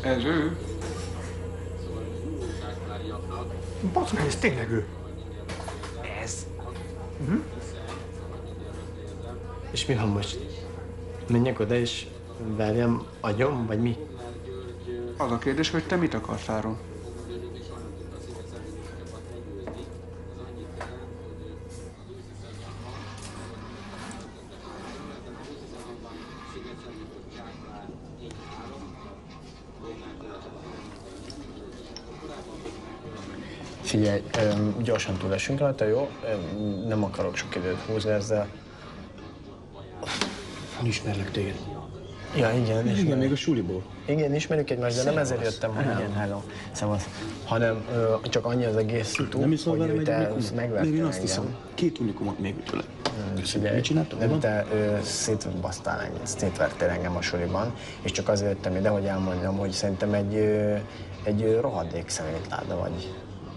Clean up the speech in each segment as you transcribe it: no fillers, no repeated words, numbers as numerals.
Ez ő? Bazd meg, ez tényleg ő. Ez? És mi van most? Menjek oda és verjem agyom, vagy mi? Az a kérdés, hogy te mit akarsz, Áron? Figyelj, gyorsan túlesünk rajta, jó? Nem akarok sok időt húzni ezzel. Ismerlek téged. Ja, igen. Igen, még a suliból. Igen, ismerjük egymást, de nem ezért jöttem, hogy igen, hello, szevasz. Hanem csak annyi az egész szitu, Nem iszol hogy velem te egy unikumot? megvertél Én azt engem. hiszem, 2 unikumot még tőle. Figyelj, Mit csináltam? nem, te szétbasztál engem, szétvertél engem a suliban, és csak azért jöttem ide, hogy elmondjam, hogy szerintem egy rohadék szemétláda vagy.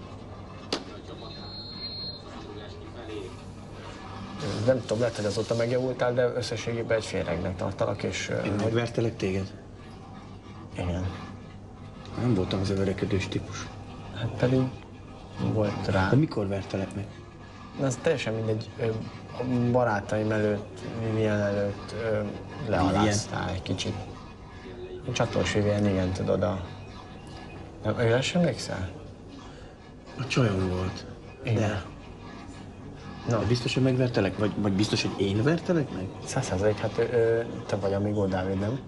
Nem tudom, lehet, hogy azóta megjavultál, de összességében egy féregnek tartalak, és... Én megvertelek téged? Igen. Nem voltam az a verekedős típus. Hát pedig volt rá. De mikor vertelek meg? Ez teljesen mindegy. A barátaim előtt, Vivian előtt lealáztál egy kicsit. A Csatós Vivian, igen, tudod, őre sem emlékszel? A csajom volt. Igen. De. De biztos, hogy megvertelek? Vagy biztos, hogy én vertelek meg? 100%, hát te vagy Amigó Dávid, nem?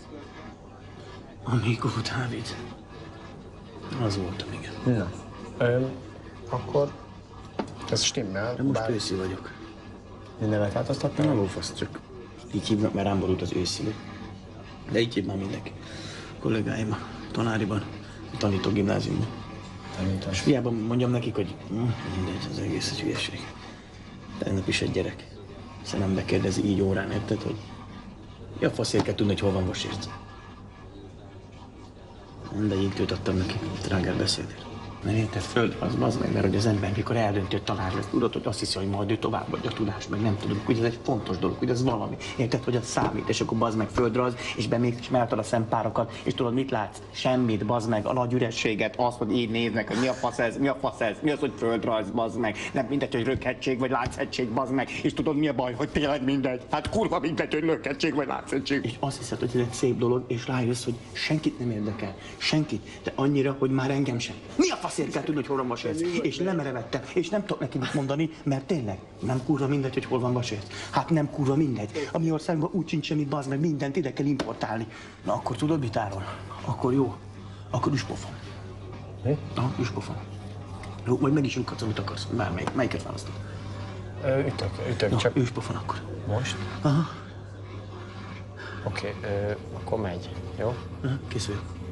Amigó Dávid. Az voltam, igen. Na. Akkor ez stimmel. De most őszi vagyok. Mindenet változtattam? Nem lófasz, csak így hívnak, mert rám borult az őszi. De így hív már mindenki. A kollégáim a tanáriban, a tanító gimnáziumban. Tanítás. És hiába mondjam nekik, hogy mindegy, az egész egy hülyeség. Tegnap is egy gyerek. Szemembe kérdezi így órán, érted, hogy mi a faszért kell tudni, hogy hol van Vasérc. De így adtam neki, drágár beszédért. Mert érted, földrajz, bazd meg, mert hogy az ember, mikor eldönti, hogy tanár lesz, tudod, hogy azt hiszi, hogy majd ő továbbadja a tudást, meg nem tudom, hogy ez egy fontos dolog, hogy ez valami. Érted, hogy az számít, és akkor bazd meg földrajz, és bemész, és mehetod a szempárokat, és tudod, mit látsz? Semmit, bazd meg, a nagy ürességet, azt, hogy így néznek, hogy mi a fasz ez, mi a fasz ez, mi az, hogy földrajz, bazd meg. Nem mindegy, hogy röghegység, vagy látszhegység, bazd meg, és tudod, mi a baj, hogy tényleg mindegy. Hát kurva mindegy, hogy röghegység, vagy látszhegység. És azt hiszed, hogy ez egy szép dolog, és rájössz, hogy senkit nem érdekel. Senkit, de annyira, hogy már engem sem. Mi a faszért kell tudni, hogy hol van Vasérc? És lemerevettem, és nem tudok neki mit mondani, mert tényleg nem kurva mindegy, hogy hol van Vasérc. Hát nem kurva mindegy. A mi országban úgy sincs semmi, bazd meg, mindent ide kell importálni. Na akkor tudod mit, Áron? Akkor jó. Akkor üspofon. Mi? Na, üspofon. Jó, majd meg is lyukadsz, amit akarsz. Bármelyik. Melyiket választod? Ütök, Na, csak üspofon akkor. most. Aha. Oké, akkor megy, jó? Kész vagyok.